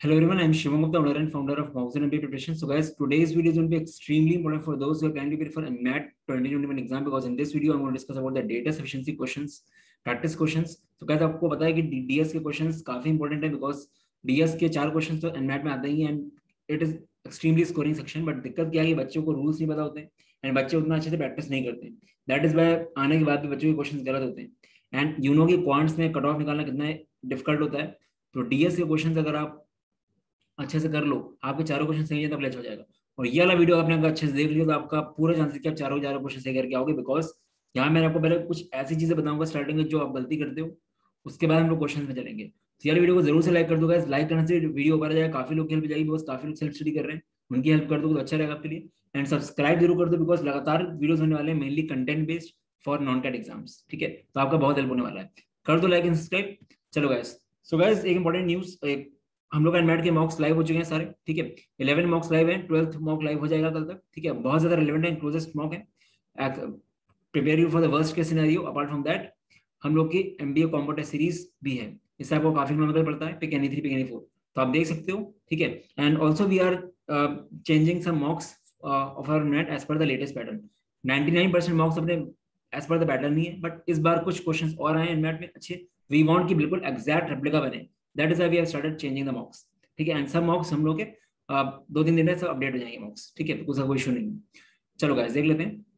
Hello everyone, I am Shivam Gupta, owner and founder of Mouse and MBA Preparation. So guys, today's video is going to be extremely important for those who are planning to prepare for a MAT 2021 exam, because in this video I'm going to discuss about the data sufficiency questions, practice questions. So guys, आपको पता है कि DS के questions काफी important है, because DS के 4 questions तो MAT में आते ही हैं and it is extremely scoring section. But दिक्कत क्या है कि बच्चों को rules नहीं पता होते हैं and बच्चे उतना अच्छे से practice नहीं करते हैं. That is why आने के बाद भी बच्चों के questions गलत होते हैं. And you know कि quants में कट ऑफ निकालना कितना डिफिकल्ट होता है. तो DS के क्वेश्चन अगर आप अच्छे से कर लो, आपके चारों क्वेश्चन सही है तो क्लच हो जाएगा. और ये वाला वीडियो आपने अगर अच्छे से देख लिया तो आपका पूरा चांस है कि आप चारों क्वेश्चन सही करके आओगे, बिकॉज यहाँ मैंने आपको पहले कुछ ऐसी चीजें बताऊंगा स्टार्टिंग में जो आप गलती करते हो, उसके बाद हम लोग क्वेश्चन में चलेंगे. तो यार वीडियो को जरूर से लाइक कर दो गाइस. लाइक करने से वीडियो ऊपर आ जाएगा, काफी लोग की हेल्प जाएगी, बिकॉज काफी लोग सेल्फ स्टडी कर रहे हैं, उनकी हेल्प कर दो तो अच्छा रहेगा आपके लिए. एंड सब्सक्राइब जरूर कर दो, बिकॉज लगातार वीडियोस होने वाले हैं mainly content based for non CAT exams. ठीक है, तो आपका बहुत हेल्प होने वाला है. कर दो लाइक एंड सब्सक्राइब. चलो गाइस, सो गाइस एक इंपॉर्टेंट न्यूज, हम लोग एनमैट के मॉक्स लाइव हो चुके हैं सारे. ठीक है, 11 मॉक्स लाइव हैं, 12th मॉक लाइव हो जाएगा कल तक. ठीक है, बहुत ज्यादा रिलेवेंट है, क्लोजेस्ट मॉक है. Prepare you for the worst case scenario. Apart from that हम लोग की एमबीए कॉम्बो टेस्ट सीरीज भी है, इससे आपको काफी इकोनॉमिकल पड़ता है. पिक एनी 3, पिक एनी 4, तो आप देख सकते हो. ठीक है, and also we are changing some mocks of our net edge पर द लेटेस्ट पैटर्न. 99% मॉक्स अपने एज पर द पैटर्न नहीं है, बट इस बार कुछ क्वेश्चंस और आए एनमैट में अच्छे. वी वांट कि बिल्कुल एग्जैक्ट रेप्लिका बने. That is why we have started changing the mocks. ठीक है, एंड सब मॉक्स हम लोग के 2-3 दिन में सब अपडेट हो जाएंगे मॉक्स. ठीक है, तो कोई इशू नहीं. चलो गाइस देख लेते हैं.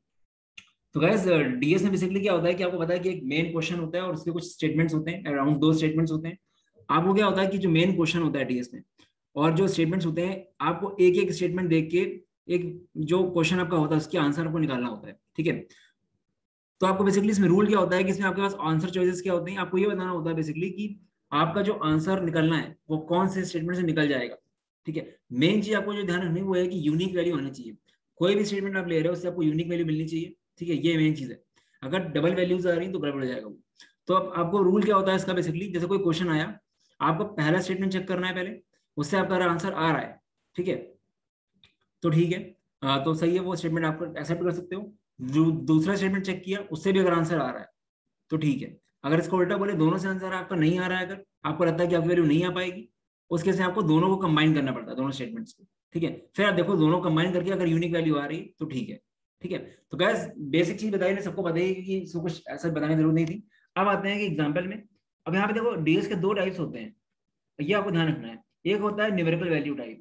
तो गाइस डीएस में बेसिकली क्या होता है कि आपको पता है कि एक मेन क्वेश्चन होता है और उसके कुछ स्टेटमेंट्स होते हैं, अराउंड 2 स्टेटमेंट्स होते हैं. आपको क्या होता है कि जो मेन क्वेश्चन होता है डीएस में और जो स्टेटमेंट्स होते हैं, आपको एक एक स्टेटमेंट देख के एक जो क्वेश्चन आपका होता है उसके आंसर आपको निकालना होता है. ठीक है, तो आपको बेसिकली इसमें रूल क्या होता है कि इसमें आपके पास आंसर चॉइसेस क्या होते हैं. आपको ये बताना होता है बेसिकली कि आपका जो आंसर निकलना है वो कौन से स्टेटमेंट से निकल जाएगा. ठीक है, मेन चीज आपको जो ध्यान रखनी वो है कि यूनिक वैल्यू होनी चाहिए. कोई भी स्टेटमेंट आप ले रहे हो उससे आपको यूनिक वैल्यू मिलनी चाहिए. ठीक है, ये मेन चीज है. अगर डबल वैल्यूज आ रही तो गड़बड़ हो जाएगा वो. तो अब आपको रूल क्या होता है इसका, बेसिकली जैसे कोई क्वेश्चन आया, आपको पहला स्टेटमेंट चेक करना है पहले, उससे आपका आंसर आ रहा है. ठीक है, तो ठीक है, तो सही है, वो स्टेटमेंट आप एक्सेप्ट कर सकते हो. जो दूसरा स्टेटमेंट चेक किया उससे भी अगर आंसर आ रहा है तो ठीक है. अगर इसको उल्टा बोले, दोनों से आंसर आपका नहीं आ रहा है, अगर आपको लगता है कि आपकी वैल्यू नहीं आ पाएगी, उस केस में आपको दोनों को कंबाइन करना पड़ता है, दोनों स्टेटमेंट्स को. ठीक है, फिर आप देखो दोनों कंबाइन करके अगर यूनिक वैल्यू आ रही है तो ठीक है. ठीक है, तो गाइस बेसिक चीज बताई, सबको बताइए कि इसको कुछ ऐसा बताने की जरूरत नहीं थी. अब आते हैं कि एग्जाम्पल में. अब यहाँ पे देखो डीएस के 2 टाइप्स होते हैं, ये आपको ध्यान रखना है. एक होता है न्यूमेरिकल वैल्यू टाइप.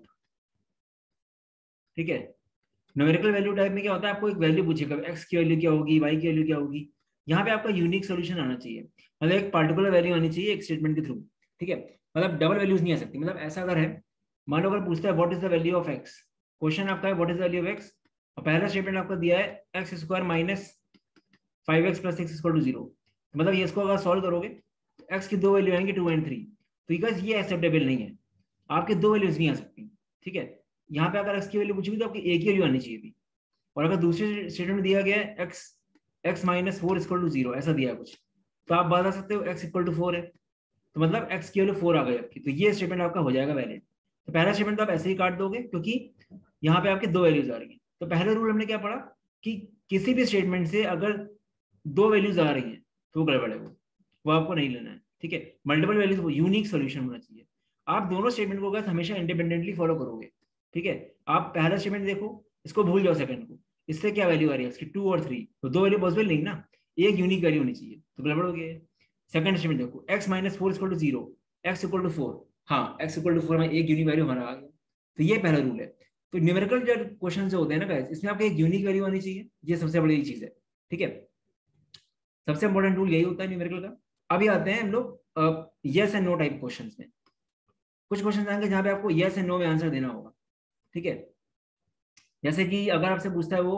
ठीक है, न्यूमेरिकल वैल्यू टाइप में क्या होता है, आपको एक वैल्यू पूछेगा, एक्स की वैल्यू क्या होगी, वाई की वैल्यू क्या होगी. यहाँ पे आपका यूनिक सोल्यूशन आना चाहिए, मतलब एक पर्टिकुलर वैल्यू आनी चाहिए एक स्टेटमेंट के थ्रू. ठीक है, मतलब डबल वैल्यूज नहीं आ सकती. मतलब ऐसा अगर है, मान लो अगर पूछता है what is the value of x, question आपका है what is the value of x, और पहला स्टेटमेंट आपका दिया है x square minus 5x plus 6 equal to 0. मतलब ये इसको अगर सॉल्व करोगे तो एक्स की 2 वैल्यू आएंगे 2 एंड 3. तो ये एक्सेप्टेबल नहीं है, आपके 2 वैल्यूज नहीं आ सकती. ठीक है, यहाँ पे अगर एक्स की वैल्यू पूछेगी तो आपकी एक ही वैल्यू आनी चाहिए थी. और अगर दूसरे स्टेटमेंट में दिया गया है एक्स माइनस 4 इक्वल टू 0 ऐसा दिया है कुछ, तो आप बता सकते हो एक्स इक्वल टू 4 है, तो मतलब एक्स की वैल्यू 4 आ गई आपकी, तो ये स्टेटमेंट आपका हो जाएगा वैलिड. तो पहला स्टेटमेंट तो आप ऐसे ही काट दोगे क्योंकि यहाँ पे आपके 2 वैल्यूज आ रही है. तो पहला रूल हमने क्या पढ़ा कि किसी भी स्टेटमेंट से अगर 2 वैल्यूज आ रही हैं तो वो गड़बड़ है, वो आपको नहीं लेना है. ठीक है, मल्टीपल वैल्यूज वो यूनिक सोल्यूशन होना चाहिए. आप दोनों स्टेटमेंट को हमेशा इंडिपेंडेंटली फॉलो करोगे. ठीक है, आप पहला स्टेटमेंट देखो, इसको भूल जाओ सेकंड को, इससे क्या वैल्यू आ रही है इसकी 2 और 3, तो 2 वैल्यू पॉसिबल नहीं ना, एक यूनिक वैल्यू होनी चाहिए, तो गड़बड़ हो गया. सेकंड स्टेटमेंट देखो, x minus 4 equal to 0, x equal to 4, हाँ एक्स इक्वल टू 4 में एक यूनिक वैल्यू हमारा आ गया. तो ये पहला रूल है. तो न्यूमेरिकल जो क्वेश्चन जो होते हैं ना गाइस, इसमें आपको एक यूनिक वैल्यू आनी चाहिए, ये सबसे बड़ी चीज है. ठीक है, सबसे इंपॉर्टेंट रूल यही होता है न्यूमेरिकल का. अभी आते हैं हम लोग yes and no type questions में. कुछ क्वेश्चन आएंगे जहां पे आपको यस एंड नो में आंसर देना होगा. ठीक है, जैसे कि अगर आपसे पूछता है वो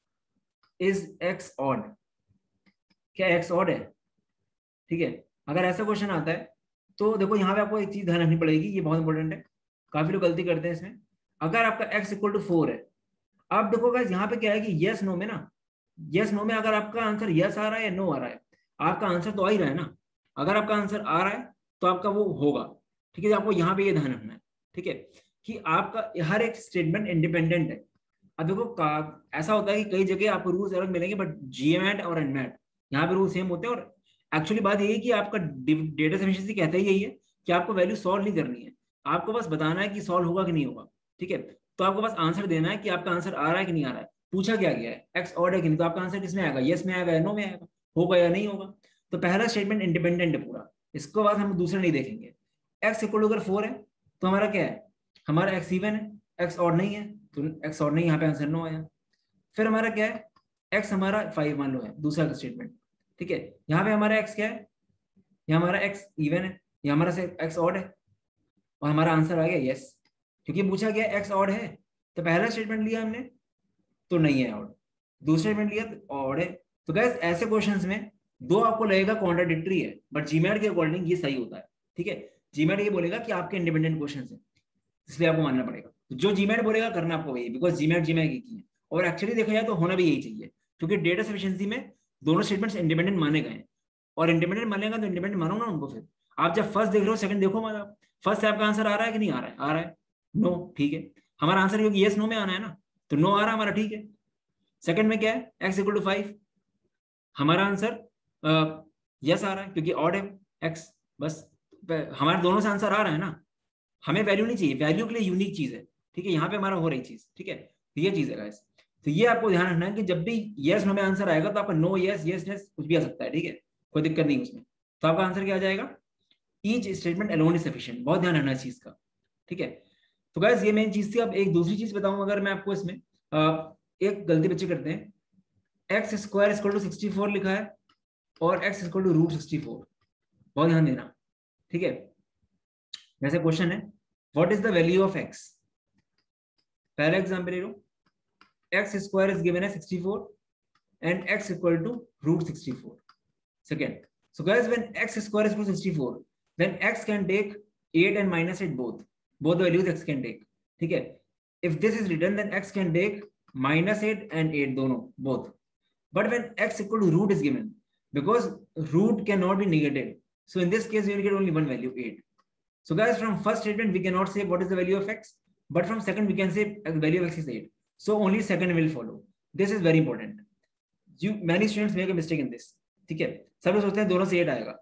इज एक्स ऑड, क्या एक्स ऑड है. ठीक है, अगर ऐसा क्वेश्चन आता है तो देखो यहाँ पे आपको एक चीज ध्यान रखनी पड़ेगी, ये बहुत इंपॉर्टेंट है, काफी लोग गलती करते हैं इसमें. अगर आपका एक्स इक्वल टू 4 है, अब देखो गाइस यहाँ पे क्या है कि यस नो में ना, यस नो में अगर आपका आंसर यस आ रहा है या नो आ रहा है, आपका आंसर तो आ ही रहा है ना. अगर आपका आंसर आ रहा है तो आपका वो होगा. ठीक है, आपको यहाँ पे ये ध्यान रखना है. ठीक है, कि आपका हर एक स्टेटमेंट इंडिपेंडेंट है. अब देखो ऐसा होता है कि कई जगह आपको रूल्स अलग मिलेंगे, बट जीएमएट और एनमैट यहाँ पे रूल सेम होते हैं. और एक्चुअली बात यही है कि आपका डेटा सफिशिएंसी कहता ही यही है कि आपको वैल्यू सॉल्व नहीं करनी है, आपको बस बताना है कि सॉल्व होगा कि नहीं होगा, ठीक है। तो आपको बस आंसर देना है कि आपका आंसर आ रहा है कि नहीं आ रहा है। पूछा क्या गया है, एक्स ऑड है कि नहीं, तो आपका आंसर किसमें आएगा, यस में आएगा या नो में आएगा, होगा या नहीं होगा। तो पहला स्टेटमेंट इंडिपेंडेंट है पूरा, इसको बाद हम दूसरा नहीं देखेंगे। एक्स इक्वल टू अगर 4 है तो हमारा क्या है, हमारा एक्स इवन है, एक्स ऑड नहीं है तो एक्स ऑड नहीं, यहाँ पे आंसर नो आया। फिर हमारा क्या है, एक्स हमारा 5 मान लो है, दूसरा स्टेटमेंट, ठीक है। यहाँ पे हमारा एक्स क्या है, यहाँ हमारा एक्स इवन है, यहाँ हमारा से एक्स ऑड है, और हमारा आंसर आ गया यस, क्योंकि पूछा गया एक्स ऑड है। तो पहला स्टेटमेंट लिया हमने तो नहीं है ऑड, दूसरा स्टेटमेंट लिया तो ऑड है। तो गाइस ऐसे क्वेश्चंस में दो आपको लगेगा कॉन्ट्राडिक्टरी है, बट जीमैट के अकॉर्डिंग ये सही होता है, ठीक है। जीमैट ये बोलेगा कि आपके इंडिपेंडेंट क्वेश्चंस है, इसलिए आपको मानना पड़ेगा। तो जो जीमैट बोलेगा करना आपको वही, बिकॉज जीमैट जीमैट की है। और एक्चुअली देखा जाए तो होना भी यही चाहिए, क्योंकि डेटा सफिशिएंसी में दोनों स्टेटमेंट्स इंडिपेंडेंट माने गए हैं, और इंडिपेंडेंट मानेगा तो इंडिपेंडेंट मानो ना उनको। फिर आप जब फर्स्ट देख रहे हो सेकंड देखो मत, आप फर्स्ट से आपका आंसर आ रहा है कि नहीं आ रहा है, आ रहा है, नो, ठीक है। हमारा आंसर क्योंकि यस नो में आना है ना, तो नो आ रहा है हमारा, ठीक है। सेकंड में क्या है, एक्स इक्वल टू 5, हमारा आंसर यस आ रहा है क्योंकि ऑड है एक्स, बस हमारे दोनों से आंसर आ रहा है ना। हमें वैल्यू नहीं चाहिए, वैल्यू के लिए यूनिक चीज है, ठीक है। यहाँ पे हमारा हो रही चीज, ठीक है, तो ये चीज है गाइस। तो ये आपको ध्यान रखना है कि जब भी यस नो में आंसर आएगा तो आपका नो यस यस यस कुछ भी आ सकता है, ठीक है, कोई दिक्कत नहीं उसमें। तो आपका आंसर क्या आ जाएगा, each statement alone is sufficient. बहुत ध्यान रखना इस चीज का, ठीक है। तो गाइस ये मेन चीज थी। अब एक दूसरी चीज बताऊं अगर मैं आपको इसमें, एक गलती बच्चे करते हैं, एक्स स्क्वायर इक्वल टू 64 लिखा है और एक्स इक्वल टू रूट 64, बहुत ध्यान देना, ठीक है। जैसे क्वेश्चन है what is the value of x, पहला एग्जांपल ले लो, एक्स स्क्वायर इज गिवन है 64 and x equal to root 64। Second, so guys when x square is equal to 64 then x can take 8 and minus 8 both the values x can take, ठीक है। if this is written then x can take minus 8 and 8 दोनों both, but when x equal to root is given because root cannot be negative, so in this case we will get only one value 8. So guys from first statement we cannot say what is the value of x, but from second we can say the value of x is 8, so only second will follow. This is very important. Many students make a mistake in this, ठीक है। सब लोग सोचते हैं दोनों से 8 आएगा,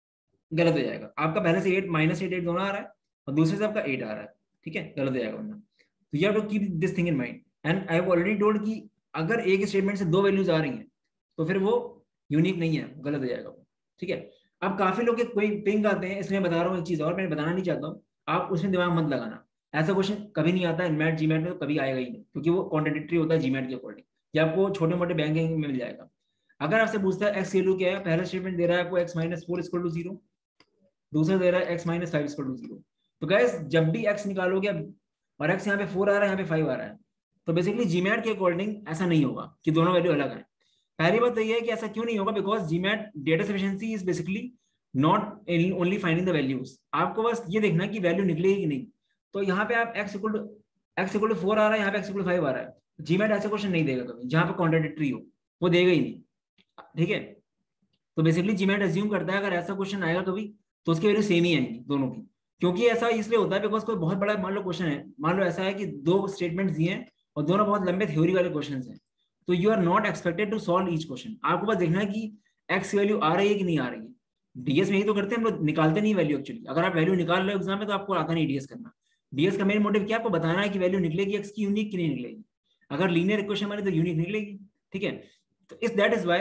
गलत हो जाएगा। आपका पहले से 8 माइनस 8 दोनों आ रहा है और दूसरे से आपका 8 आ रहा है, ठीक है, गलत हो जाएगा वरना। तो you have to keep this thing in mind and I have already told कि अगर एक स्टेटमेंट से दो वैल्यूज आ रही हैं तो फिर वो यूनिक नहीं है, गलत हो जाएगा, ठीक है। अब काफी लोग कोई पिंग आते हैं, इसलिए बता रहा हूँ एक चीज और मैं बताना नहीं चाहता हूँ, आप उसमें दिमाग मत लगाना। ऐसा क्वेश्चन कभी नहीं आता है मैट जीमैट में, तो कभी आएगा ही नहीं, क्योंकि वो कॉन्ट्राडिक्टरी होता है जीमैट के अकॉर्डिंग। ये आपको छोटे मोटे बैंकिंग में मिल जाएगा। अगर आपसे पूछता है एक्स वैल्यू क्या है, पहला स्टेटमेंट दे रहा है आपको एक्स माइनस 4 इक्वल टू 0, दूसरा दे रहा है एक्स माइनस 5 इक्वल टू 0। तो गाइस जब भी एक्स निकालोगे और एक्स यहाँ पे 4 आ रहा है, यहाँ पे 5 आ रहा है, तो बेसिकली जीमैट के अकॉर्डिंग ऐसा नहीं होगा कि दोनों वैल्यू अलग है। पहली बात तो ये है कि ऐसा क्यों नहीं होगा, because GMAT data sufficiency is basically not only finding the values, आपको बस ये देखना कि वैल्यू निकलेगी कि नहीं। तो यहाँ पे आप एक्स इक्वल टू 4 आ रहा है, यहाँ पे एक्स इक्वल टू 5 आ रहा है, जीमैट ऐसा क्वेश्चन नहीं देगा कभी जहाँ पे कॉन्ट्राडिक्टरी हो, वो देगा ही नहीं, ठीक है। तो बेसिकली जीमैट अज्यूम करता है अगर ऐसा क्वेश्चन आएगा कभी तो उसकी वैल्यू सेम ही आएंगी दोनों की, क्योंकि ऐसा इसलिए होता है बिकॉज कोई बहुत बड़ा मान लो क्वेश्चन है, मान लो ऐसा है कि दो स्टेटमेंट्स दिए हैं और दोनों बहुत लंबे थ्योरी वाले क्वेश्चन हैं, तो you are not expected to solve each question. आपको बस देखना है कि एक्स की वैल्यू आ रही है कि नहीं आ रही है। डीएस में ही तो करते हैं हम लोग, निकालते नहीं वैल्यू एक्चुअली। अगर आप वैल्यू निकाल रहे हो एग्जाम में तो आपको आता नहीं डीएस करना। डीएस का मेन मोटिव क्या, आपको बताना है कि वैल्यू निकलेगी एक्स की यूनिक की नहीं निकलेगी। अगर लीनियर इक्वेशन बने तो यूनिक निकलेगी, ठीक है। तो इस दैट इज वाई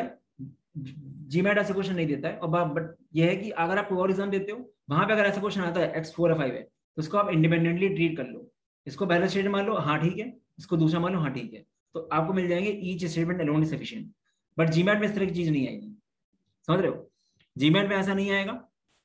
जीमैट ऐसा क्वेश्चन नहीं देता है। और बट ये है कि अगर आप और एग्जाम देते हो वहां पे अगर ऐसा क्वेश्चन आता है x4 या 5 है तो उसको आप इंडिपेंडेंटली ट्रीट कर लो। इसको पहला स्टेटमेंट मान लो हाँ ठीक है, इसको दूसरा मान लो हाँ ठीक है, तो आपको मिल जाएंगे each statement alone is sufficient. But GMAT में इस तरह की चीज नहीं आएगी, समझ रहे हो। जीमैट में ऐसा नहीं आएगा।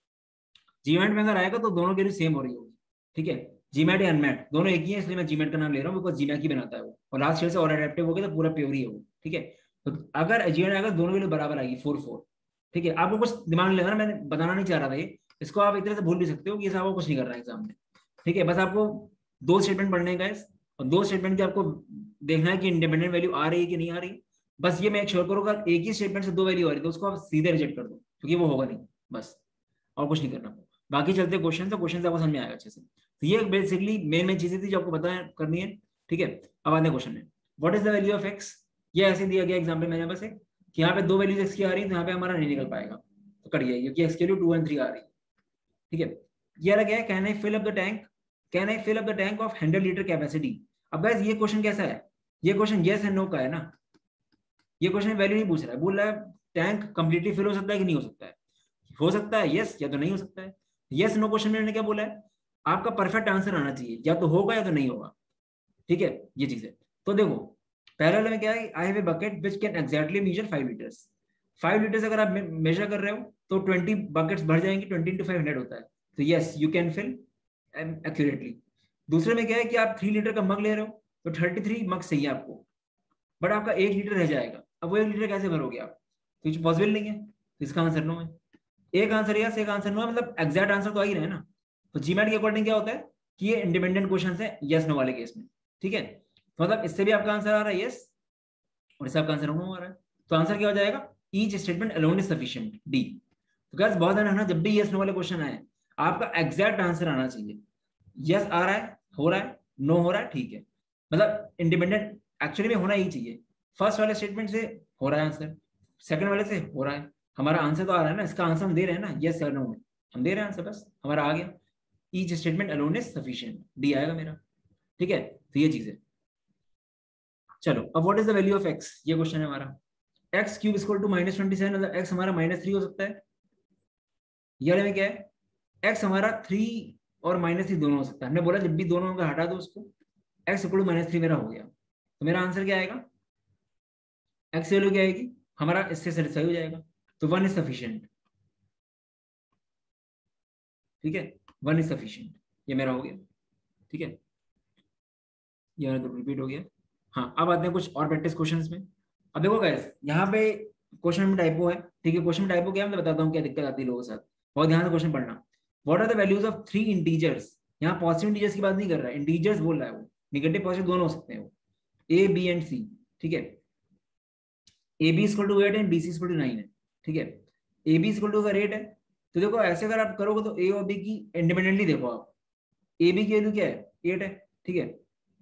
जीमैट में अगर आएगा तो दोनों के लिए सेम हो रही होगी, ठीक है। जीमैट या अनमैट दोनों एक ही है, इसलिए मैं जीमैट का नाम ले रहा हूँ बिकॉज जीमैट ही बनाता है वो, और लास्ट ईयर से और अडेप्टिव हो गया तो पूरा प्योर ही है वो, ठीक है। तो अगर जीमैट आएगा दोनों के लिए बराबर आएगी 4-4, ठीक है। आपको कुछ दिमाग में लगाना, मैंने बताना नहीं चाह रहा था ये, इसको आप एक तरह से भूल भी सकते हो कि ये आपको कुछ नहीं कर रहा है एग्जाम में, ठीक है। बस आपको दो स्टेटमेंट पढ़ने का है और दो स्टेटमेंट की आपको देखना है कि इंडिपेंडेंट वैल्यू आ रही है कि नहीं आ रही। बस ये मैं श्योर करूँगा एक ही स्टेटमेंट से दो वैल्यू आ रही है तो उसको आप सीधे रिजेक्ट कर दो, क्योंकि वो होगा नहीं, बस और कुछ नहीं करना। बाकी चलते क्वेश्चन, तो क्वेश्चन आपको समझ में आएगा अच्छे से। तो ये बेसिकली मेन चीजें थी जो आपको पता करनी है, ठीक है। अब आते हैं क्वेश्चन में, what is the value of x. ये ऐसे दिया गया एग्जाम्पल मैंने बस एक कि यहाँ पे दो वैल्यूज एक्स की आ रही है तो यहाँ पे हमारा नहीं निकल पाएगा, तो कट गया क्योंकि एक्स की वैल्यू 2 और 3 आ रही है, ठीक है। ये अलग है, कहना है fill up the tank can I fill up the tank of 100 litre capacity. अब गाइस ये क्वेश्चन कैसा है, ये क्वेश्चन यस एंड नो का है ना, ये क्वेश्चन वैल्यू नहीं पूछ रहा है, बोल रहा है टैंक कंप्लीटली फिल हो सकता है कि नहीं हो सकता है, हो सकता है यस या तो नहीं हो सकता है। यस नो क्वेश्चन में मैंने क्या बोला है, आपका परफेक्ट आंसर आना चाहिए, या तो होगा या तो नहीं होगा, ठीक है, ये चीज है। तो देखो पहले वाले में क्या है, I have a bucket which can exactly measure 5 litres. 5 litres अगर आप मेजर कर रहे हो तो 20 बकेट्स भर जाएंगे, 20 into 5 100 होता है, तो yes you can fill accurately. दूसरे में क्या है कि आप 3 लीटर का मग ले रहे हो तो 33 मग चाहिए आपको, बट आपका 1 लीटर रह जाएगा, अब वो 1 लीटर कैसे भरोगे आप, तो ये पॉसिबल नहीं है, तो इसका आंसर नो है। एक आंसर यस एक आंसर नो है, मतलब एग्जैक्ट आंसर तो आ ही रहा है ना। तो जीमैट के अकॉर्डिंग क्या होता है कि ये इंडिपेंडेंट क्वेश्चन है यस नो वाले केस में, ठीक है, तो मतलब इससे भी आपका आंसर आ रहा है यस और इससे आपका आंसर नो आ रहा है, तो आंसर क्या हो जाएगा, each statement alone is sufficient, D. तो गाइस बहुत ध्यान रखना, जब भी यस नो वाले क्वेश्चन आए आपका एग्जैक्ट आंसर आना चाहिए, यस आ रहा है, हो रहा है, नो हो रहा है, ठीक है, मतलब इंडिपेंडेंट एक्चुअली में होना ही चाहिए। फर्स्ट वाले स्टेटमेंट से हो रहा है आंसर, सेकंड वाले से हो रहा है, हमारा आंसर तो आ रहा है ना, इसका आंसर हम दे रहे हैं ना, यस या नो में हम दे रहे हैं आंसर, बस हमारा आ गया, each statement alone is sufficient, D आएगा मेरा, ठीक है, तो ये चीज है। चलो अब what is the value of x, ये क्वेश्चन है हमारा, एक्स क्यूब इक्वल टू -27, मतलब एक्स हमारा -3 हो सकता है, ये में क्या है, एक्स हमारा 3 और -3 दोनों हो सकता है, हमने बोला जब भी दोनों होगा हटा दो उसको, एक्स इक्वल टू -3 मेरा हो गया, तो मेरा आंसर क्या आएगा, एक्स वैल्यू क्या आएगी, हमारा इससे सेटिस्फाई हो जाएगा, तो 1 इज सफिशिएंट, ठीक है, 1 इज सफिशिएंट, ये मेरा हो गया, ठीक है, ये तो रिपीट हो गया। हाँ अब आते हैं कुछ और प्रैक्टिस क्वेश्चंस में। अब देखो गाइस यहाँ पे क्वेश्चन में टाइपो है, ठीक है, क्वेश्चन में टाइपो क्या है मैं बताता हूँ क्या दिक्कत आती है लोगों के साथ, बहुत ध्यान से क्वेश्चन पढ़ना। What are the values of 3 integers, यहाँ पॉजिटिव इंटीजर्स की बात नहीं कर रहा है, इंटीजर्स बोल रहा है वो, निगेटिव पॉजिटिव दोनों हो सकते हैं वो, ए बी एंड सी, ठीक है, a b equal to 8 and b c equal to 9 है, ठीक है, ए बी इक्वल टू अगर 8 है तो देखो ऐसे अगर आप करोगे तो ए और बी की इंडिपेंडेंटली देखो आप, ए बी की वैल्यू क्या है 8 है, ठीक है,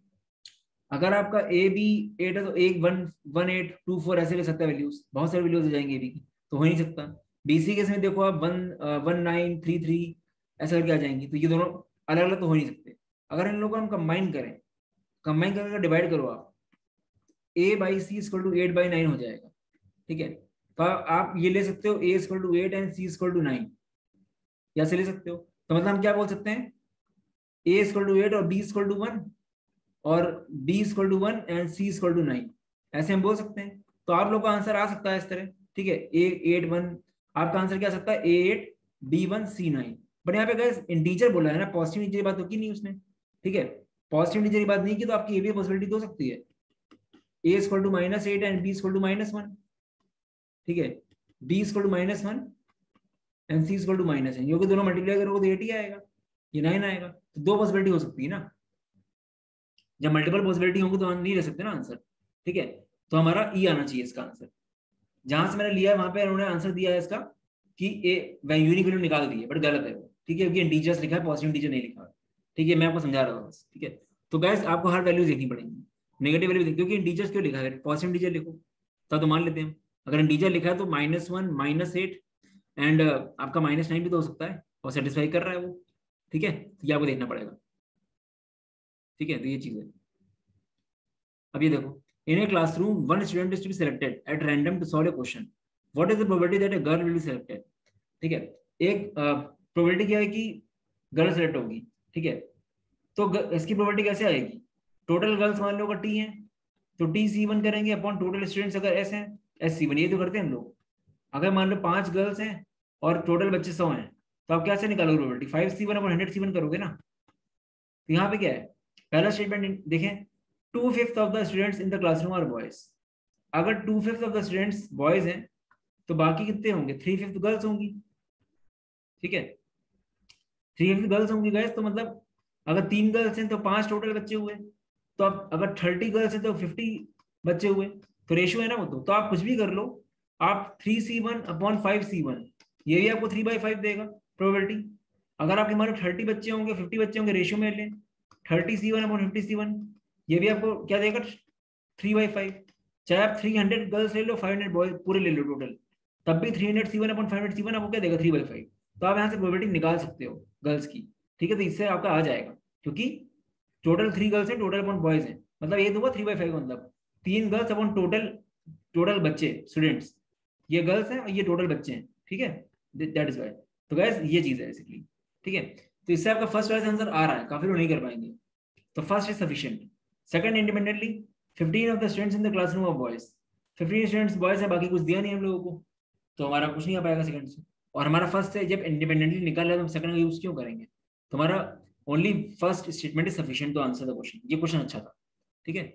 अगर आपका ए बी 8 है तो एक 1 1 8 2 4 ऐसे ले सकता है वैल्यूज, बहुत सारे वैल्यूज हो जाएंगे ए बी की, तो हो नहीं सकता। बीसी केस में देखो आप 1 1 9 3 3 ऐसा करके आ जाएंगी, तो ये दोनों अलग अलग तो हो नहीं सकते। अगर इन लोगों को हम कंबाइन करें, कंबाइन करके डिवाइड करो आप, a by c equal to 8/9 हो जाएगा, ठीक है, तो आप ये ले सकते हो a equal to 8 and c equal to 9, या से ले सकते हो, तो मतलब हम क्या बोल सकते हैं, ए इक्वल टू 8 और बी इक्वल टू 1 और b equal to 1 and c equal to 9, ऐसे हम बोल सकते हैं, तो आप लोग का आंसर आ सकता है इस तरह, ठीक है, ए 8 1, आपका आंसर क्या आ सकता है ए 8 बी 1 सी 9, बट यहाँ पे गाइस इंटीजर बोला है ना, पॉजिटिव इंटीजर की बात तो की नहीं उसने, ठीक है, पॉजिटिव इंटीजर की बात नहीं की तो आपकी ये भी पॉसिबिलिटी हो सकती है, a equal to -8 and b equal to -1, ठीक है, b equal to -1 and c equal to -1, क्योंकि दोनों मल्टीप्लाई करोगे तो 8 ही आएगा, ये 9 आएगा, तो दो पॉसिबिलिटी हो सकती है ना, जब मल्टीपल पॉसिबिलिटी होगी तो हम नहीं ले सकते ना आंसर, ठीक है, तो हमारा ई आना चाहिए इसका आंसर, जहां से मैंने लिया है वहां पे उन्होंने आंसर दिया है इसका कि ए यूनिक वैल्यू निकाल दी है, बट गलत है वो, ठीक है, क्योंकि इंटीजर्स लिखा है, पॉजिटिव इंटीजर नहीं लिखा है, ठीक है, मैं आपको समझा रहा था बस, ठीक है, तो गैस आपको हर वैल्यू देखनी पड़ेगी, नेगेटिव वैल्यू क्योंकि इंटीजर्स क्यों लिखा है, पॉजिटिव इंटीजर लिखो तो मान लेते हैं, अगर इंटीजर लिखा है तो -1 -8 एंड आपका -9 भी तो हो सकता है और सेटिस्फाई कर रहा है वो, ठीक है, तो ये आपको देखना पड़ेगा, ठीक है, तो ये चीज है। अब ये देखो, in a classroom one student is to be selected at random to solve a question, what is the probability that a girl will be selected, ठीक है, एक प्रोबेबिलिटी क्या है कि गर्ल सेलेक्ट होगी, ठीक है, तो इसकी प्रोबेबिलिटी कैसे आएगी, टोटल गर्ल्स मान लो अगर टी है तो T C1 करेंगे अपॉन टोटल स्टूडेंट्स अगर एस है SC1, ये तो करते हैं हम लोग, अगर मान लो 5 गर्ल्स हैं और टोटल बच्चे 100 हैं तो आप कैसे निकालोगे प्रोबेबिलिटी, 5C1 अपॉन 100C1 करोगे ना, तो यहाँ पे क्या है, पहला स्टेटमेंट देखें, 2/5 of the students in the classroom are boys, अगर 2/5 ऑफ द स्टूडेंट्स बॉयज हैं तो बाकी कितने होंगे, 3/5 गर्ल्स होंगी, ठीक है, 3/5 गर्ल्स होंगी गैस, तो मतलब अगर 3 गर्ल्स हैं तो 5 टोटल बच्चे हुए, तो अब अगर 30 गर्ल्स हैं तो 50 बच्चे हुए, तो रेशियो है ना वो, तो आप कुछ भी कर लो, आप 3C1 अपॉन 5C1, ये भी आपको 3/5 देगा प्रोबेबिलिटी, अगर आपके मान लो 30 बच्चे होंगे 50 बच्चे होंगे, रेशियो में लें 30C1 अपॉन 50C1, ये भी आपको क्या देगा 3/5, चाहे आप 300 गर्ल्स ले लो 500 बॉयज पूरे ले लो टोटल, तब भी 300C1 अपॉन 500C1 आपको क्या देगा 3/5, तो आप यहाँ से प्रोबेबिलिटी निकाल सकते हो गर्ल्स की, ठीक है, तो इससे आपका आ जाएगा, क्योंकि टोटल 3 गर्ल्स हैं, टोटल अपॉन बॉयज हैं, मतलब ये होगा 3/5 का, मतलब 3 गर्ल्स अपॉन टोटल बच्चे स्टूडेंट्स, ये गर्ल्स हैं और ये टोटल बच्चे हैं, ठीक है, दैट इज वाई। तो गाइस ये चीज है बेसिकली, ठीक है। तो इससे आपका फर्स्ट वाला आंसर आ रहा है, काफी लोग नहीं कर पाएंगे। तो first is sufficient. Second, independently 15 of the students in the classroom of boys, 15 students boys है, बाकी कुछ दिया नहीं हम लोगों को, तो हमारा कुछ नहीं आ पाएगा सेकंड से। और हमारा फर्स्ट से जब इंडिपेंडेंटली निकाल रहा है तो हम सेकंड का यूज क्यों करेंगे? तो हमारा only first statement is sufficient to answer the question. ये क्वेश्चन अच्छा था, ठीक है।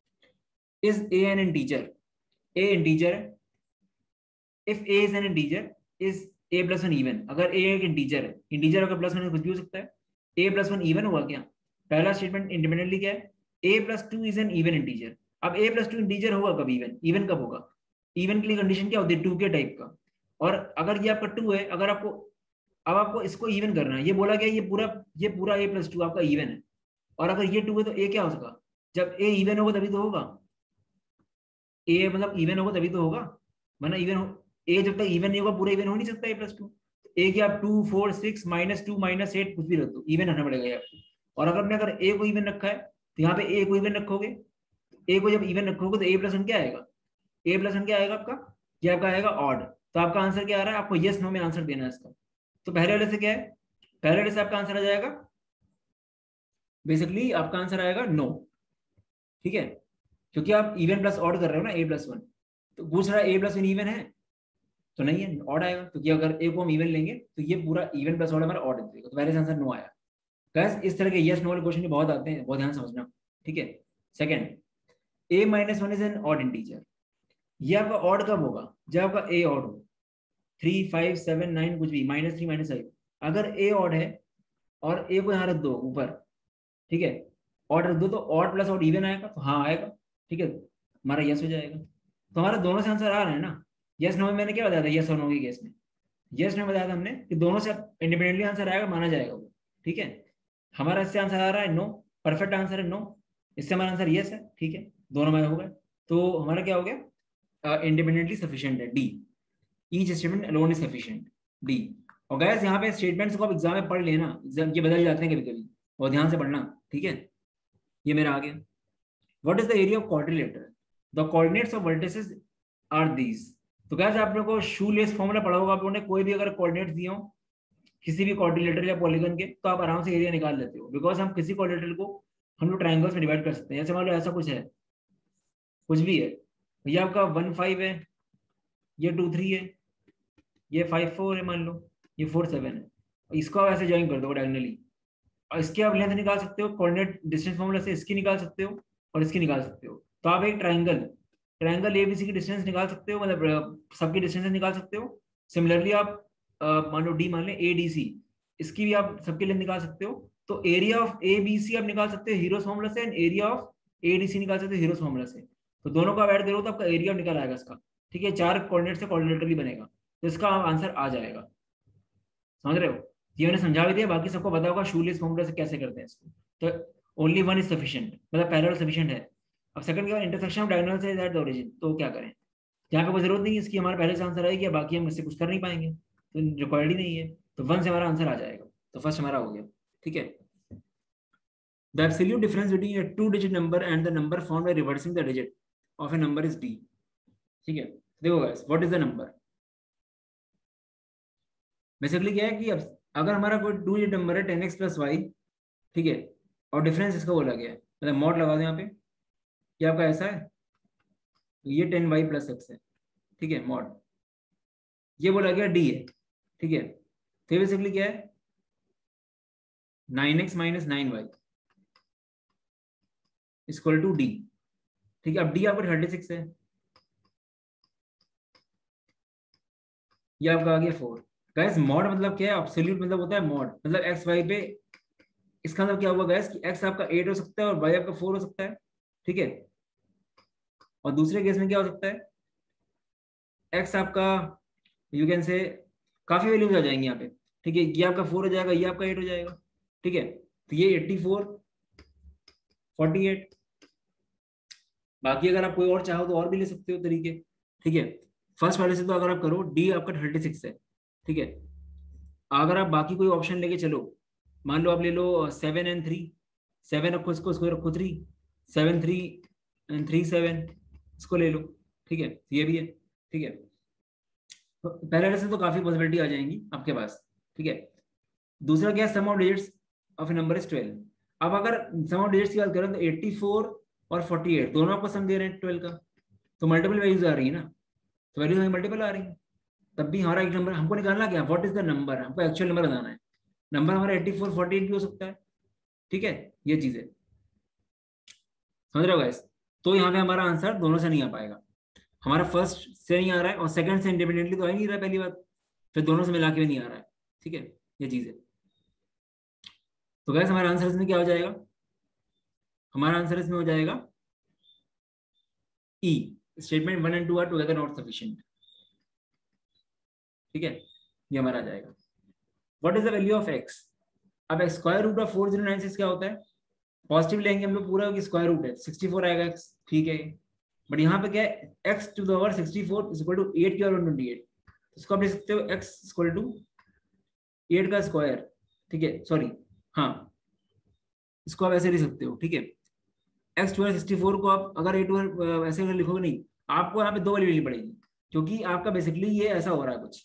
Is a an integer? A integer है। If a is an integer is a plus one even? अगर ए एक इंटीजर है, इंटीजर अगर प्लस वन कुछ भी हो सकता है, ए प्लस वन इवन हुआ क्या? पहला स्टेटमेंट इंडिपेंडेंटली क्या है? A plus two is an even integer. अब ए प्लस टू इंटीजर होगा कब? इवन। इवन कब होगा? इवन के लिए कंडीशन क्या होती है? टू के टाइप का। और अगर ये आपका टू है, अगर आपको अब आपको इसको इवन करना है, ये बोला गया ये पूरा ए प्लस टू आपका इवन है, और अगर ये टू है तो ए क्या होगा? जब ए इवन होगा तभी तो होगा, ए मतलब इवन होगा तभी तो होगा, वरना इवन ए जब तक इवन नहीं होगा पूरा इवन हो नहीं सकता ए प्लस टू। ए की आप 2 4 6 -2 -8 कुछ भी रख दो, इवन रहना पड़ेगा आपको। और अगर ए को इवन रखा है तो यहाँ पे ए को इवन रखोगे, ए को जब इवन रखोगे तो ए प्लस वन क्या आएगा? ए प्लस वन क्या आएगा आपका? ये आपका आएगा ऑड। तो आपका आंसर क्या आ रहा है? आपको यस नो में आंसर देना है इसका। तो पहले वाले से क्या है? पहले वाले से आपका आंसर आ जाएगा, बेसिकली आपका आंसर आएगा नो, ठीक है, क्योंकि आप इवन प्लस ऑड कर रहे हो ना, ए प्लस वन। तो पूछ रहा है ए प्लस वन इवन है? तो नहीं है, ऑड आएगा, क्योंकि अगर ए को हम इवन लेंगे तो ये पूरा इवन प्लस ऑड हमारा ऑड देगा, तो पहले से आंसर नो आया। गाइस इस तरह के यस नो वाले क्वेश्चन बहुत आते हैं, बहुत ध्यान समझना, ठीक है। Second, a minus one is an odd integer. ये आपका ऑड कब होगा? जब आपका ए ऑड हो, 3 5 7 9 कुछ भी, -3 -5। अगर ए ऑड है और ए को यहाँ रख दो ऊपर, ठीक है, ऑड रख दो, तो ऑड प्लस ऑड इवन आएगा, तो हाँ आएगा, ठीक है, हमारा यस हो जाएगा। तो हमारा दोनों से आंसर आ रहा है ना। यस नो में मैंने क्या बताया था? यस और नो के केस में यस नो बताया था हमने कि दोनों से इंडिपेंडेंटली आंसर आएगा, माना जाएगा वो, ठीक है। हमारा इससे आंसर आ रहा है नो, परफेक्ट आंसर है नो, इससे हमारा आंसर यस है, ठीक है, दोनों में हो गए। तो हमारा क्या हो गया? इंडिपेंडेंटली सफिशिएंट है, d. Each statement alone is sufficient, d. और गैस यहाँ पे स्टेटमेंट्स को आप एग्जाम में पढ़ लेना, एग्जाम ये बदल जाते हैं कभी कभी, और ध्यान से पढ़ना, ठीक है। ये मेरा आ गया। What is the area of quadrilateral? The coordinates of vertices are these. तो गैस आप लोगों को शू लेस फॉर्मूला पढ़ा होगा आप लोगों ने, कोई भी अगर कोऑर्डिनेट्स दिए हो किसी भी क्वाड्रिलेटरल या पॉलीगन के, तो आप आराम से एरिया निकाल लेते हो, बिकॉज हम किसी क्वाड्रिलेटरल को हम लोग ट्राइंगल्स में डिवाइड कर सकते हैं। जैसे मान लो ऐसा कुछ है, कुछ भी है, ये आपका 1 5 है, ये 2 3 है, ये 5 4 है, मान लो ये 4 7 है, इसको आप ऐसे ज्वाइन कर दो डायगोनली, और इसकी आप लेंथ निकाल सकते हो कोऑर्डिनेट डिस्टेंस फॉर्मूला से, इसकी निकाल सकते हो और इसकी निकाल सकते हो। तो आप एक ट्राइंगल एबीसी की डिस्टेंस निकाल सकते हो, मतलब सबकी डिस्टेंस निकाल सकते हो। सिमिलरली आप मान लो डी मान लें, ए डी सी, इसकी भी आप सबके लेंथ निकाल सकते हो। तो area of a b c आप निकाल सकते हो हीरोस फॉर्मूला से, and area of a d c निकाल सकते हो हीरोस फॉर्मूला से। तो दोनों को आप ऐड करो तो आपका एरिया निकल आएगा इसका, ठीक है। 4 कोऑर्डिनेट से कोऑर्डिनेटर भी बनेगा, तो इसका आंसर आ जाएगा। समझ रहे हो? ये मैंने समझा भी दिया, बाकी सबको पता होगा शूलेस फॉर्मूला से कैसे करते हैं इसको। तो ओनली वन इज सफिशिएंट, मतलब पैरेलल सफिशिएंट है। अब सेकंड क्या? इंटरसेक्शन ऑफ डायगोनल से एट द ओरिजिन। तो क्या करें? यहाँ पे कोई जरूरत नहीं है इसकी, हमारा पहले से आंसर आएगी, बाकी हम इससे कुछ कर नहीं पाएंगे, तो रिक्वायर्ड ही नहीं है। तो वन से हमारा आंसर आ जाएगा, तो फर्स्ट हमारा हो गया, ठीक है। The absolute difference between a 2-digit number and the number found by reversing the digit of a number is d, ठीक है। देखो guys, what is the number? Basically क्या है कि अब अगर हमारा कोई 2 डिजिट नंबर है 10x + y, ठीक है, और डिफरेंस इसका बोला गया है, मतलब मॉड लगा दो यहाँ पे, क्या आपका ऐसा है, तो ये 10y + x है, ठीक है, मॉड, ये बोला गया d है, ठीक है। तो बेसिकली क्या है? 9x - 9y equal to d, ठीक है। अब d आपका 36 है, ये आपका आ गया 4। गाइस मॉड मतलब क्या है? एब्सोल्यूट मतलब होता है मॉड, मतलब एक्स वाई पे, इसका मतलब क्या हुआ गाइस कि एक्स आपका 8 हो सकता है और वाई आपका 4 हो सकता है, ठीक है। और दूसरे केस में क्या हो सकता है? एक्स आपका, यू कैन से, काफी वैल्यूज आ जाएंगी यहाँ पे, ठीक है, ये आपका 4 हो जाएगा, ये आपका 8 हो जाएगा, ठीक है। तो ये 84 48, बाकी अगर आप कोई और चाहो तो और भी ले सकते हो तरीके, ठीक है। फर्स्ट वाले से तो अगर आप करो, डी आपका 36 है, ठीक है। अगर आप बाकी कोई ऑप्शन लेके चलो मान लो आप ले लो 7 and 3, 7 रखो, इसको रखो 3, 7 3 and 3 7, इसको ले लो, ठीक है, ये भी है, ठीक है। तो पहले से तो काफी पॉसिबिलिटी आ जाएंगी आपके पास, ठीक है। दूसरा क्या है, sum of digits of a number is 12। अब अगर सम ऑफ डिजिट्स की बात करें तो 84 और 48 दोनों आपको सम दे रहे हैं 12 का, तो मल्टीपल वैल्यूज आ रही है ना, तो वैल्यूज हमें मल्टीपल आ रही है। तब भी हमारा एक नंबर हमको निकालना क्या, व्हाट इज द नंबर, हमको एक्चुअल नंबर बनाना है। नंबर हमारा 84 48 भी हो सकता है, ठीक है, ये चीज है, समझ रहे हो गाइस। तो यहाँ पे हमारा आंसर दोनों से नहीं आ पाएगा, हमारा फर्स्ट से नहीं आ रहा है और सेकंड से इंडिपेंडेंटली तो आ ही नहीं रहा है, पहली बात, फिर दोनों से मिला के भी नहीं आ रहा है, ठीक है, ये चीज है। तो गाइस हमारा आंसर इसमें क्या हो जाएगा, हमारा आंसर इसमें हो जाएगा e, statement 1 and 2 are together not sufficient, ठीक है, ये हमारा आ जाएगा। What is the value of x. अब स्क्वायर रूट ऑफ 4096 क्या होता है, पॉजिटिव लेंगे हम लोग पूरा, स्क्वायर रूट है 64 आएगा एक्स, ठीक है। बट यहाँ पे क्या है, x to the power 64 is equal to 8 की और 128, इसको आप लिख सकते हो एक्स इक्वल टू 8 का स्क्वायर, ठीक है, सॉरी, हाँ, इसको आप ऐसे लिख सकते हो, ठीक है। एक्स टू 64 को आप अगर 8 ऐसे अगर लिखोगे नहीं, आपको यहाँ पे दो वैल्यू लेनी पड़ेगी, क्योंकि आपका बेसिकली ये ऐसा हो रहा है कुछ,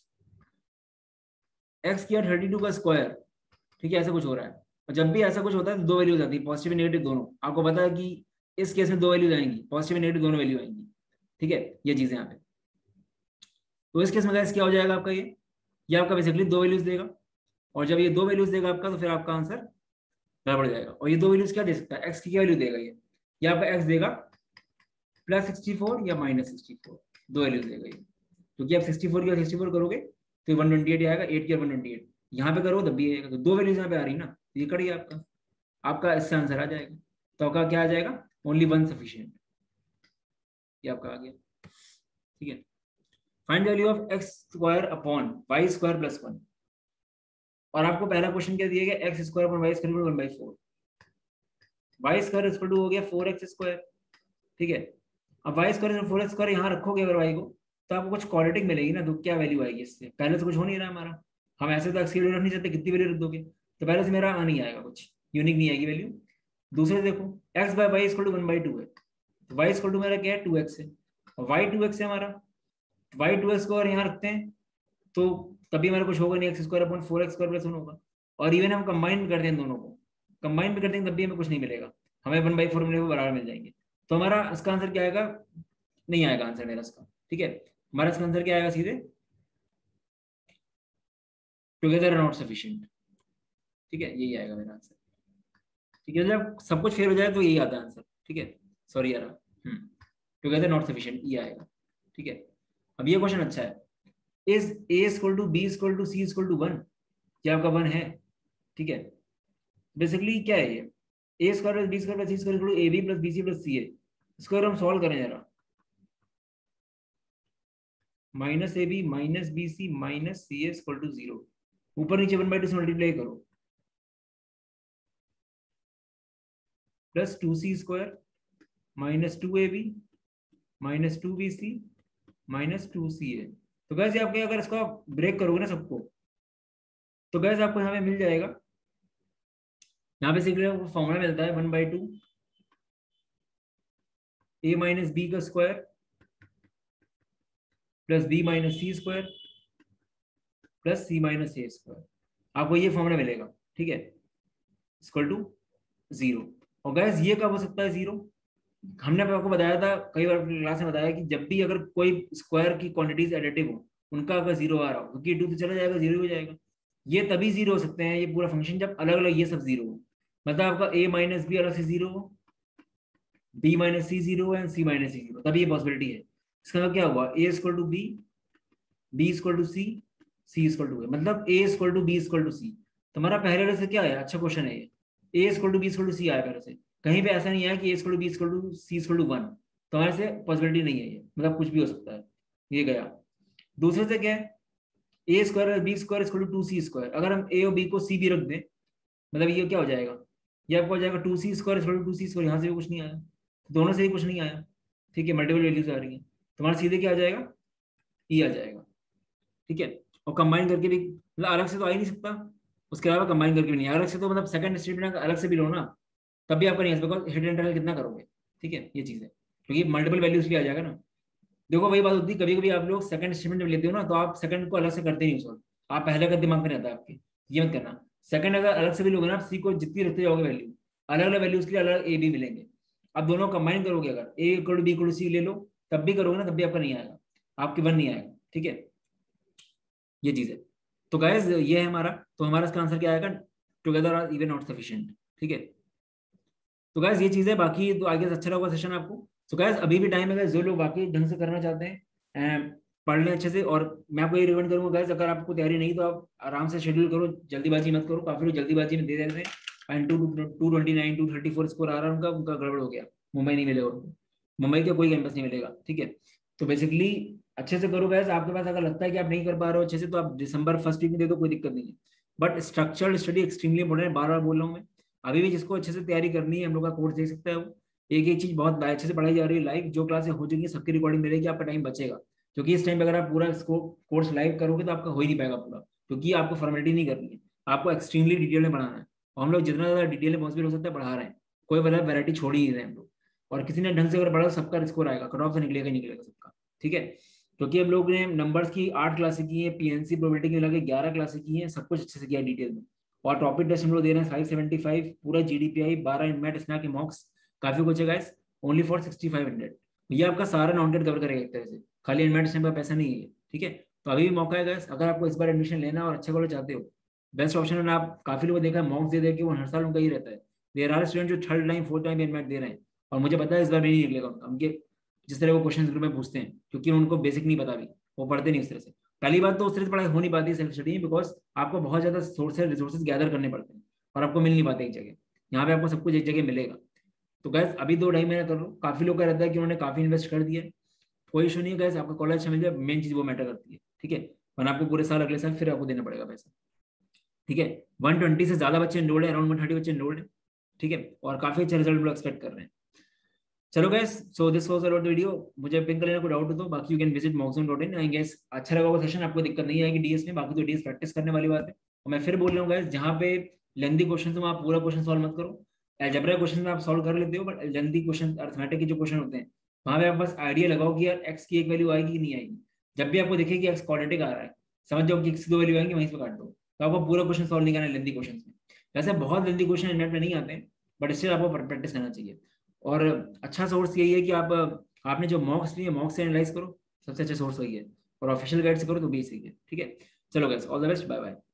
एक्स किया 32 का स्क्वायर, ठीक है, ऐसा कुछ हो रहा है। और जब भी ऐसा कुछ होता है तो दो वैल्यूज आती है, पॉजिटिव नेगेटिव दोनों, आपको पता है कि इस केस में दो वैल्यूज आएंगी, पॉजिटिव नेगेटिव दोनों वैल्यू आएंगी, ठीक है, ये चीज है यहाँ पे। तो इस केस में क्या हो जाएगा आपका, ये आपका बेसिकली दो वैल्यूज देगा, और जब ये दो वैल्यूज देगा आपका, तो फिर आपका आंसर गड़बड़ जाएगा। और ये दो वैल्यूज क्या दे सकता है, एक्स की क्या वैल्यू देगा, ये आपका एक्स देगा +64 या -64, दो वैल्यूज देगा ये, क्योंकि आप 64 की 64 करोगे तो 128 आएगा, 8 की 128 यहाँ पे करो तब भी आएगा, तो दो वैल्यूज यहाँ पे आ रही है ना, तो ये करिए आपका, आपका इससे आंसर आ जाएगा। तो आपका क्या आ जाएगा, ओनली वन सफिशिएंट, ये आपका आ गया, ठीक है। Find value of x square upon y square plus 1, और आपको पहला क्वेश्चन क्या दिया गया, x square upon y square 1/4, y square equal to हो गया 4x स्क्वायर, ठीक है। अब वाई स्क्वायर 4x स्क्वायर यहाँ रखोगे अगर वाई को, तो आपको कुछ क्वाड्रेटिक मिलेगी ना, तो क्या वैल्यू आएगी इससे, पहले से कुछ हो नहीं रहा हमारा, हम ऐसे तो एक्स की वैल्यू रख नहीं सकते, कितनी वैल्यू रख दोगे, तो पहले से मेरा आ नहीं आएगा, कुछ यूनिक नहीं आएगी वैल्यू। दूसरे देखो x by y equal to 1/2 है, तो वाई इक्वल टू मेरा क्या है 2x है, और वाई 2x है हमारा, वाई 2x को अगर यहाँ रखते हैं तो तभी हमारा कुछ होगा नहीं, x square upon 4x square plus 1 होगा। और इवन हम कंबाइन कर दें दोनों को, कंबाइन भी कर देंगे तब भी हमें कुछ नहीं मिलेगा, हमें 1/4 मिलेगा, बराबर मिल जाएंगे। तो हमारा इसका आंसर क्या आएगा, नहीं आएगा आंसर मेरा इसका, ठीक है। हमारा इसका आंसर क्या आएगा, सीधे टुगेदर नॉट सफिशिएंट, ठीक है, यही आएगा मेरा आंसर, ठीक है। जब सब कुछ फेल हो जाए तो यही आता है आंसर, ठीक है, सॉरी यार, टुगेदर नॉट सफिशिएंट ये आएगा, ठीक है। अब ये क्वेश्चन अच्छा है, is a equal to b equal to c equal to 1, क्या आपका 1 है, ठीक है। बेसिकली क्या है ये, a square plus b square plus c square equal to ab plus bc plus ca, इसको अगर हम सॉल्व करें जरा, -ab minus bc minus ca equal to 0, ऊपर नीचे 1/2 से मल्टीप्लाई करो, plus 2c square minus 2ab minus 2bc minus 2ca। तो गैस ये आपके अगर इसका ब्रेक करोगे ना सबको, तो गैस आपको यहाँ पे मिल जाएगा, यहाँ पे सीख आपको फॉर्मूला मिलता है 1/2 a माइनस बी का square plus b minus c square plus c minus a square, आपको ये फॉर्मूला मिलेगा, ठीक है, इक्वल टू 0। और गैस ये कब हो सकता है 0, हमने आपको बताया था कई बार क्लास में बताया कि जब भी अगर कोई स्क्वायर की क्वांटिटीज एडिटिव हो, उनका अगर 0 आ रहा हो, क्योंकि 2 तो चला जाएगा 0 हो जाएगा, ये तभी 0 हो सकते हैं ये पूरा फंक्शन जब अलग अलग ये सब 0 हो, मतलब आपका a माइनस बी अलग से 0 हो, b minus c 0 and c minus c 0, तभी ये पॉसिबिलिटी है। इसका मतलब क्या हुआ, a equal to b, b equal to c, c equal to, मतलब a equal to b equal to c. तुम्हारा पहले वाले से क्या आया, अच्छा क्वेश्चन है ये, a equal to b equal to c आया पहले से, कहीं पे ऐसा नहीं है कि a equal to b equal to c equal to 1, तुम्हारे से पॉसिबिलिटी नहीं है ये, मतलब कुछ भी हो सकता है, ये गया। दूसरे से क्या है, a square b square equal to 2c square, अगर हम a और b को c भी रख दें, मतलब ये क्या हो जाएगा, ये आपको हो जाएगा 2c square equal to 2c square, यहाँ से भी कुछ नहीं आया, दोनों से ही कुछ नहीं आया, ठीक है, मल्टीपल वैल्यूज आ रही है, तुम्हारा सीधे क्या आ जाएगा, ई आ जाएगा, ठीक है। और कंबाइन करके भी मतलब अलग से तो आ ही नहीं सकता, उसके अलावा कंबाइन करके भी नहीं, अलग से तो मतलब सेकंड स्टेटमेंट अलग से भी लो ना, तब भी आपका नहीं है, बिकॉज हिट एंड रन कितना करोगे, ठीक है, ये चीज़ है, क्योंकि मल्टीपल वैल्यूज भी आ जाएगा ना। देखो वही बात होती है, कभी कभी आप लोग सेकंड स्टेटमेंट में लेते हो ना, तो आप सेकंड को अलग से करते नहीं सॉल्व, आप पहले का दिमाग में रहता है आपके, ये मत करना। सेकंड अगर अलग से भी लोगे ना, आप सी को जितनी रखते जाओगे वैल्यू, अलग अलग वैल्यूज के लिए अलग ए बी मिलेंगे। अब दोनों कंबाइन करोगे, अगर a equal b equal c ले लो, तब भी करोगे ना, तब भी आपका नहीं आएगा, आपके वन नहीं आएगा, ठीक है, ये चीज है। तो गाइस ये है हमारा, तो हमारा इसका आंसर क्या आएगा, together are even not sufficient, ठीक है। तो गाइस ये चीज है, बाकी तो आई गेस अच्छा लगा सेशन आपको। तो गाइस अभी भी टाइम है guys, जो लोग वाकई ढंग से करना चाहते हैं पढ़ लें अच्छे से। और मैं आपको ये रिकमेंड करूंगा गाइस, अगर आपको तैयारी नहीं तो आप आराम से शेड्यूल करो, जल्दीबाजी मत करो, काफी लोग जल्दीबाजी में दे देते हैं एंड 229 234 स्कोर आ रहा है उनका, उनका गड़बड़ हो गया, मुंबई नहीं मिलेगा उनको, मुंबई का कोई कैंपस नहीं मिलेगा, ठीक है। तो बेसिकली अच्छे से करो गाइस, आपके पास अगर लगता है कि आप नहीं कर पा रहे हो अच्छे से, तो आप दिसंबर फर्स्ट वीक में दे दो, कोई दिक्कत नहीं है। But structured study extremely important है, बार बार बोल रहा हूँ मैं। अभी भी जिसको अच्छे से तैयारी करनी है, हम लोग का कोर्स देख सकता है, वो एक एक चीज बहुत अच्छे से पढ़ाई जा रही है, लाइव जो क्लासेस हो जाएंगी सबकी रिकॉर्डिंग मिलेगी, आपका टाइम बचेगा। क्योंकि इस टाइम पे अगर आप पूरा कोर्स लाइव करोगे तो आपका हो ही नहीं पाएगा पूरा, क्योंकि आपको फॉर्मेलिटी नहीं करनी है, आपको एक्सट्रीमली डिटेल में पढ़ाना है। और हम लोग जितना ज्यादा डिटेल में पॉसिबल हो सकता है पढ़ा रहे हैं, कोई मतलब वैरायटी छोड़ ही नहीं रहे हम लोग। और किसी ने ढंग से अगर पढ़ा सबका स्कोर आएगा, कट ऑफ से निकलेगा ही निकलेगा सबका, ठीक है। क्योंकि हम लोग ने नंबर्स की 8 क्लासें की है, पीएनसी प्रोबेबिलिटी की मिला के 11 क्लासें की है, सब कुछ अच्छे से किया है डिटेल में। और टॉपिक टेस्ट हम लोग दे रहे हैं 575, पूरा जीडीपीआई, 12 इनमेट स्नैक के मॉक्स, काफी कुछ है गाइस, ओनली फॉर 6500। ये आपका सारा नॉनटेड कवर करेगा एक तरह से, खाली इनमेट स्नैक का पैसा नहीं है, ठीक है। तो अभी भी मौका है गाइस, अगर आपको इस बार एडमिशन लेना और अच्छा कॉलेज चाहते हो, बेस्ट ऑप्शन है। आप काफी लोगों को देखा है मॉक्स दे दे के वो हर साल उनका ही रहता है। देर आर स्टूडेंट जो थर्ड टाइम फोर्थ टाइम इनमेट दे रहे हैं, और मुझे पता है इस बार भी नहीं निकलेगा उनका, उनके जिस तरह वो क्वेश्चन ग्रुप में पूछते हैं, क्योंकि उनको बेसिक नहीं पता भी, वो पढ़ते नहीं उस तरह से। पहली बात तो उस तरह से पढ़ाई हो नहीं पाती सेल्फ स्टडी में, बिकॉज आपको बहुत ज्यादा सोर्सेज रिसोर्सेज गैदर करने पड़ते हैं, और आपको मिल नहीं पाते एक जगह। यहाँ पे आपको सब कुछ एक जगह मिलेगा। तो गैस अभी 2 ढाई महीना कर लो, काफी लोग का रहता है कि उन्होंने काफी इन्वेस्ट कर दिया है, कोई इशू नहीं है गैस, आपका कॉलेज से मिल जाए, मेन चीज वो मैटर करती है, ठीक है। वरना आपको पूरे साल अगले साल फिर आपको देना पड़ेगा पैसा, ठीक है। 120 से ज्यादा बच्चे एनरोल्ड है, अराउंड 130 बच्चे एनरोल्ड है, ठीक है, और काफी अच्छा रिजल्ट लोग एक्सपेक्ट कर रहे हैं। चलो guys, so this was about the video. मुझे पिंक कलर को डाउट हो तो बाकी you can visit mockzone.in। I guess अच्छा लगा होगा सेशन, आपको दिक्कत नहीं आएगी डीएस में, बाकी तो डीएस प्रैक्टिस करने वाली बात है। और मैं फिर बोल रहा हूँ गैस, जहाँ पे लेंदी क्वेश्चन है वहाँ पूरा क्वेश्चन सॉल्व मत करो। अलजेब्रा क्वेश्चन में आप सॉल्व कर लेते हो, बट लेंदी क्वेश्चन अर्थमेटिक के जो क्वेश्चन होते हैं, वहाँ पे आप बस आइडिया लगाओ कि यार एक्स की एक वैल्यू आएगी कि नहीं आएगी। जब भी आपको दिखे कि एक्स क्वाड्रेटिक आ रहा है, समझ जाओ कि एक्स की 2 वैल्यू आएंगी, वहीं से काट दो, तो आपको पूरा क्वेश्चन सॉल्व नहीं करना है लेंदी क्वेश्चन में। वैसे बहुत लेंदी क्वेश्चन नेट में नहीं आते हैं, बट इससे आपको प्रैक्टिस करना चाहिए। और अच्छा सोर्स यही है कि आप आपने जो मॉक्स लिए मॉक्स से एनालाइज करो, सबसे अच्छा सोर्स वही है। और ऑफिशियल गाइड से करो तो भी सही है, ठीक है। चलो guys, all the best, bye bye.